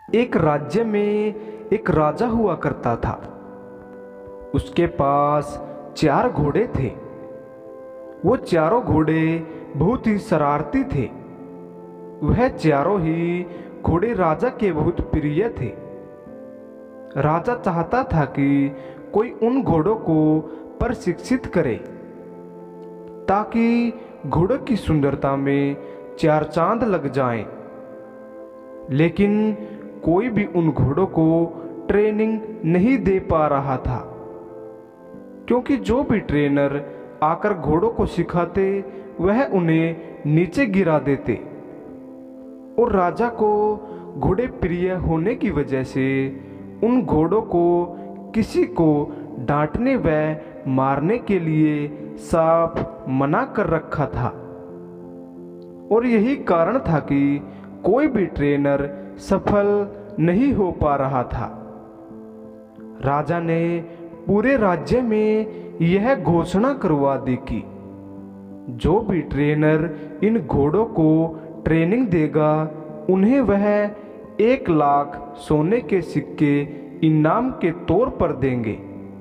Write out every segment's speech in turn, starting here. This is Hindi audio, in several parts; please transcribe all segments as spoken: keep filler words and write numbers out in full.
एक राज्य में एक राजा हुआ करता था। उसके पास चार घोड़े थे। वो चारों घोड़े बहुत ही शरारती थे। वह चारों ही घोड़े राजा के बहुत प्रिय थे। राजा चाहता था कि कोई उन घोड़ों को प्रशिक्षित करे ताकि घोड़ों की सुंदरता में चार चांद लग जाएं। लेकिन कोई भी उन घोड़ों को ट्रेनिंग नहीं दे पा रहा था, क्योंकि जो भी ट्रेनर आकर घोड़ों को सिखाते वह उन्हें नीचे गिरा देते। और राजा को घोड़े प्रिय होने की वजह से उन घोड़ों को किसी को डांटने व मारने के लिए साफ मना कर रखा था। और यही कारण था कि कोई भी ट्रेनर सफल नहीं हो पा रहा था। राजा ने पूरे राज्य में यह घोषणा करवा दी कि जो भी ट्रेनर इन घोड़ों को ट्रेनिंग देगा उन्हें वह एक लाख सोने के सिक्के इनाम के तौर पर देंगे।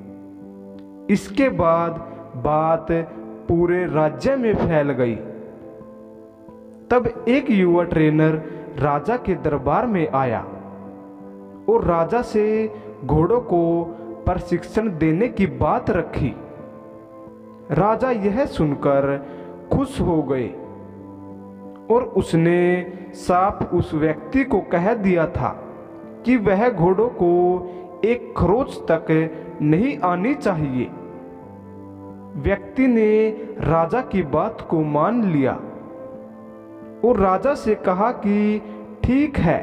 इसके बाद बात पूरे राज्य में फैल गई। तब एक युवा ट्रेनर राजा के दरबार में आया और राजा से घोड़ों को प्रशिक्षण देने की बात रखी। राजा यह सुनकर खुश हो गए और उसने साफ उस व्यक्ति को कह दिया था कि वह घोड़ों को एक खरोच तक नहीं आनी चाहिए। व्यक्ति ने राजा की बात को मान लिया और राजा से कहा कि ठीक है,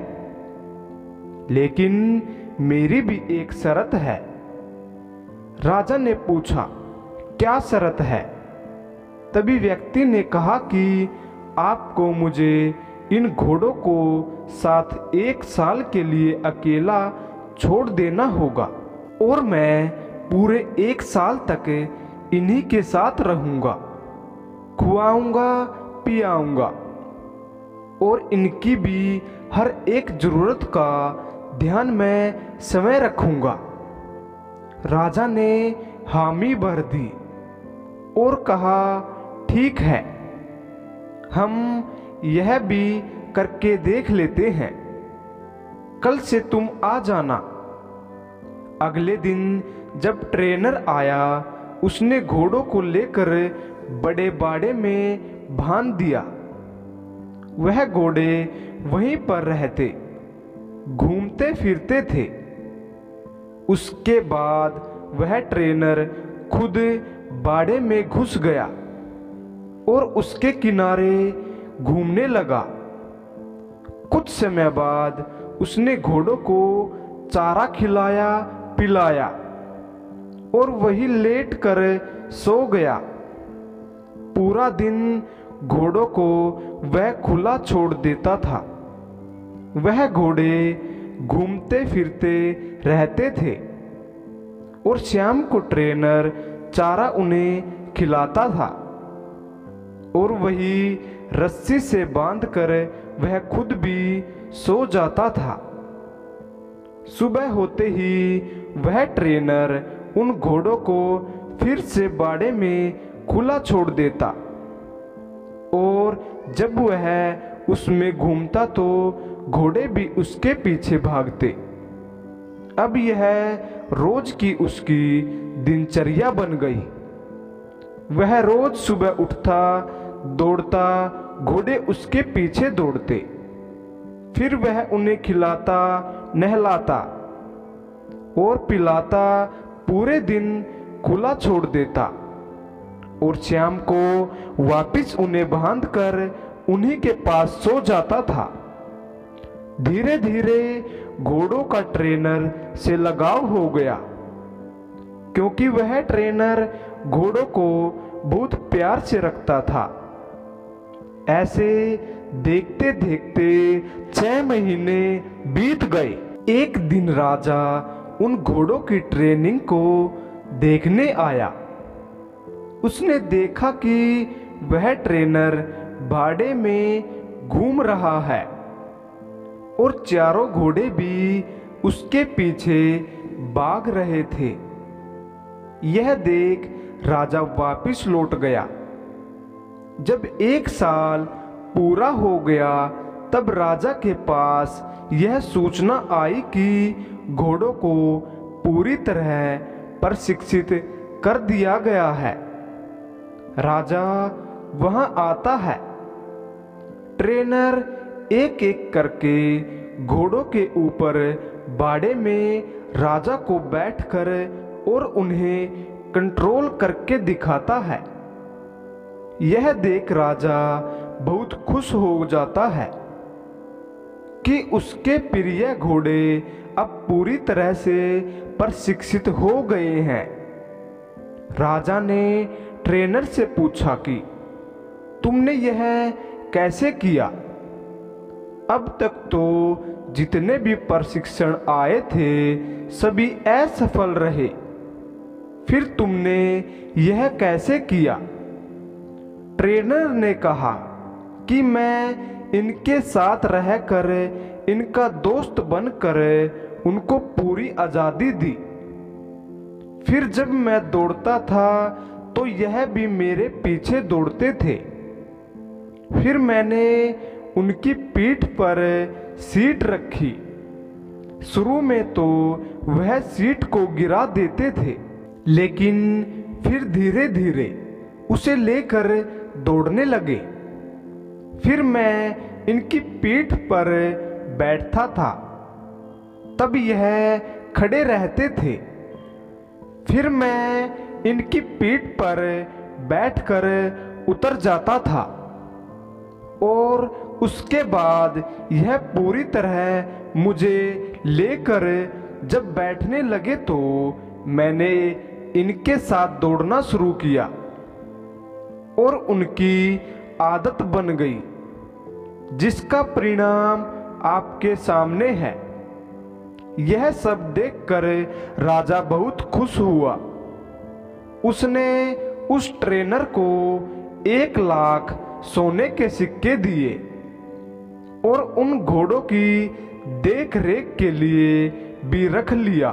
लेकिन मेरी भी एक शर्त है। राजा ने पूछा, क्या शर्त है? तभी व्यक्ति ने कहा कि आपको मुझे इन घोड़ों को साथ एक साल के लिए अकेला छोड़ देना होगा और मैं पूरे एक साल तक इन्हीं के साथ रहूंगा, खुआऊंगा, पियाऊंगा और इनकी भी हर एक जरूरत का ध्यान मैं समय रखूंगा। राजा ने हामी भर दी और कहा, ठीक है, हम यह भी करके देख लेते हैं। कल से तुम आ जाना। अगले दिन जब ट्रेनर आया, उसने घोड़ों को लेकर बड़े बाड़े में बांध दिया। वह घोड़े वहीं पर रहते, घूमते फिरते थे। उसके बाद वह ट्रेनर खुद बाड़े में घुस गया और उसके किनारे घूमने लगा। कुछ समय बाद उसने घोड़ों को चारा खिलाया पिलाया और वही लेट कर सो गया। पूरा दिन घोड़ों को वह खुला छोड़ देता था। वह घोड़े घूमते फिरते रहते थे और शाम को ट्रेनर चारा उन्हें खिलाता था और वही रस्सी से बांधकर वह खुद भी सो जाता था। सुबह होते ही वह ट्रेनर उन घोड़ों को फिर से बाड़े में खुला छोड़ देता और जब वह उसमें घूमता तो घोड़े भी उसके पीछे भागते। अब यह रोज की उसकी दिनचर्या बन गई। वह रोज सुबह उठता, दौड़ता, घोड़े उसके पीछे दौड़ते। फिर वह उन्हें खिलाता, नहलाता और पिलाता, पूरे दिन खुला छोड़ देता और शाम को वापस उन्हें बांधकर उन्हीं के पास सो जाता था। धीरे धीरे घोड़ों का ट्रेनर से लगाव हो गया, क्योंकि वह ट्रेनर घोड़ों को बहुत प्यार से रखता था। ऐसे देखते देखते छह महीने बीत गए। एक दिन राजा उन घोड़ों की ट्रेनिंग को देखने आया। उसने देखा कि वह ट्रेनर बाड़े में घूम रहा है और चारों घोड़े भी उसके पीछे भाग रहे थे। यह देख राजा वापिस लौट गया। जब एक साल पूरा हो गया तब राजा के पास यह सूचना आई कि घोड़ों को पूरी तरह प्रशिक्षित कर दिया गया है। राजा वहां आता है। ट्रेनर एक एक करके घोड़ों के ऊपर बाड़े में राजा को बैठकर और उन्हें कंट्रोल करके दिखाता है। यह देख राजा बहुत खुश हो जाता है कि उसके प्रिय घोड़े अब पूरी तरह से प्रशिक्षित हो गए हैं। राजा ने ट्रेनर से पूछा कि तुमने यह कैसे किया? अब तक तो जितने भी प्रशिक्षण आए थे सभी असफल रहे, फिर तुमने यह कैसे किया? ट्रेनर ने कहा कि मैं इनके साथ रहकर, इनका दोस्त बनकर उनको पूरी आजादी दी। फिर जब मैं दौड़ता था तो यह भी मेरे पीछे दौड़ते थे। फिर मैंने उनकी पीठ पर सीट रखी। शुरू में तो वह सीट को गिरा देते थे, लेकिन फिर धीरे धीरे उसे लेकर दौड़ने लगे। फिर मैं इनकी पीठ पर बैठता था, तब यह खड़े रहते थे। फिर मैं इनकी पीठ पर बैठकर उतर जाता था और उसके बाद यह पूरी तरह मुझे लेकर जब बैठने लगे तो मैंने इनके साथ दौड़ना शुरू किया और उनकी आदत बन गई, जिसका परिणाम आपके सामने है। यह सब देखकर राजा बहुत खुश हुआ। उसने उस ट्रेनर को एक लाख सोने के सिक्के दिए और उन घोड़ों की देख रेख के लिए भी रख लिया।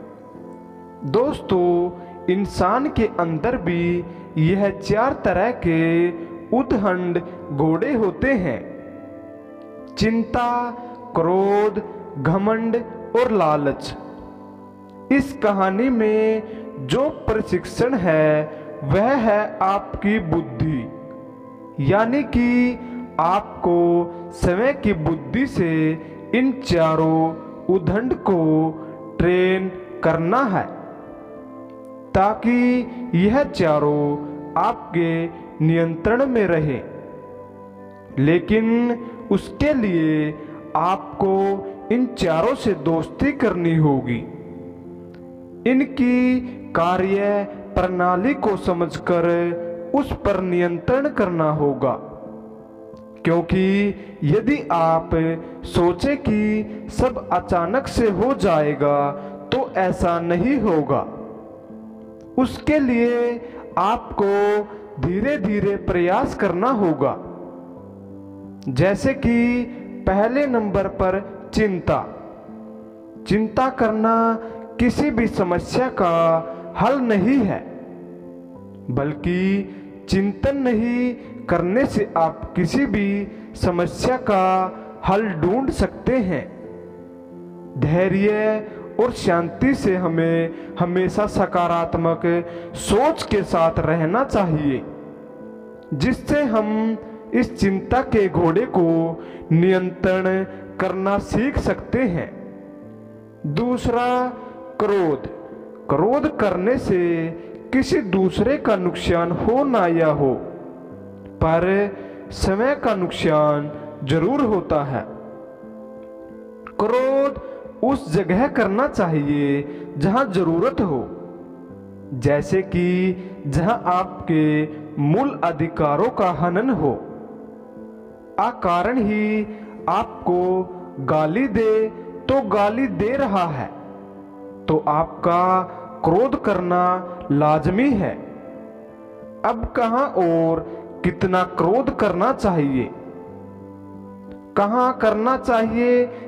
दोस्तों, इंसान के अंदर भी यह चार तरह के उद्दंड घोड़े होते हैं: चिंता, क्रोध, घमंड और लालच। इस कहानी में जो प्रशिक्षण है वह है आपकी बुद्धि, यानी कि आपको समय की बुद्धि से इन चारों उद्दंड को ट्रेन करना है ताकि यह चारों आपके नियंत्रण में रहे। लेकिन उसके लिए आपको इन चारों से दोस्ती करनी होगी। इनकी कार्य प्रणाली को समझकर उस पर नियंत्रण करना होगा, क्योंकि यदि आप सोचे कि सब अचानक से हो जाएगा तो ऐसा नहीं होगा। उसके लिए आपको धीरे धीरे प्रयास करना होगा। जैसे कि पहले नंबर पर चिंता। चिंता करना किसी भी समस्या का हल नहीं है, बल्कि चिंतन नहीं करने से आप किसी भी समस्या का हल ढूंढ सकते हैं। धैर्य और शांति से हमें हमेशा सकारात्मक सोच के साथ रहना चाहिए, जिससे हम इस चिंता के घोड़े को नियंत्रण करना सीख सकते हैं। दूसरा, क्रोध। क्रोध करने से किसी दूसरे का नुकसान हो ना या हो, पर समय का नुकसान जरूर होता है। क्रोध उस जगह करना चाहिए जहां जरूरत हो, जैसे कि जहां आपके मूल अधिकारों का हनन हो। अकारण ही आपको गाली दे तो गाली दे रहा है, तो आपका क्रोध करना लाजमी है। अब कहां और कितना क्रोध करना चाहिए, कहां करना चाहिए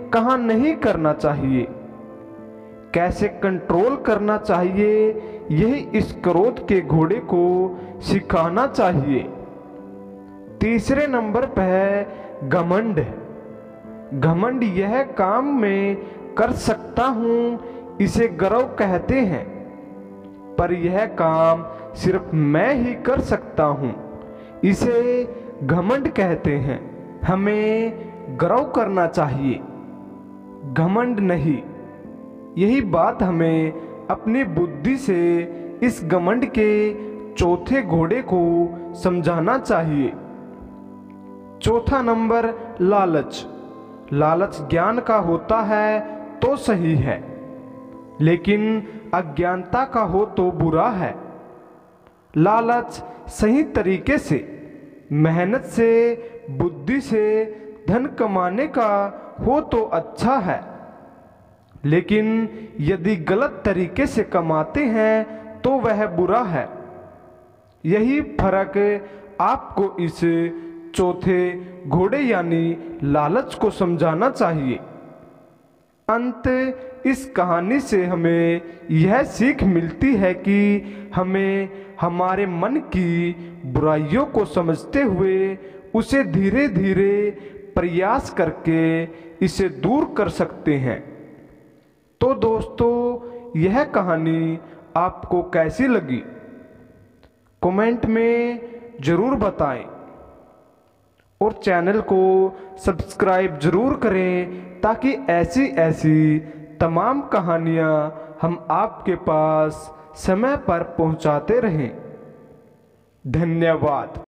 कहाँ नहीं करना चाहिए, कैसे कंट्रोल करना चाहिए, यही इस क्रोध के घोड़े को सिखाना चाहिए। तीसरे नंबर पर है घमंड। घमंड यह काम मैं कर सकता हूं, इसे गर्व कहते हैं, पर यह काम सिर्फ मैं ही कर सकता हूं, इसे घमंड कहते हैं। हमें गर्व करना चाहिए, घमंड नहीं। यही बात हमें अपनी बुद्धि से इस घमंड के चौथे घोड़े को समझाना चाहिए। चौथा नंबर लालच। लालच ज्ञान का होता है तो सही है, लेकिन अज्ञानता का हो तो बुरा है। लालच सही तरीके से, मेहनत से, बुद्धि से धन कमाने का हो तो अच्छा है, लेकिन यदि गलत तरीके से कमाते हैं तो वह बुरा है। यही फर्क आपको इस चौथे घोड़े यानी लालच को समझाना चाहिए। अंत इस कहानी से हमें यह सीख मिलती है कि हमें हमारे मन की बुराइयों को समझते हुए उसे धीरे धीरे प्रयास करके इसे दूर कर सकते हैं। तो दोस्तों, यह कहानी आपको कैसी लगी कमेंट में ज़रूर बताएं और चैनल को सब्सक्राइब ज़रूर करें, ताकि ऐसी ऐसी तमाम कहानियाँ हम आपके पास समय पर पहुँचाते रहें। धन्यवाद।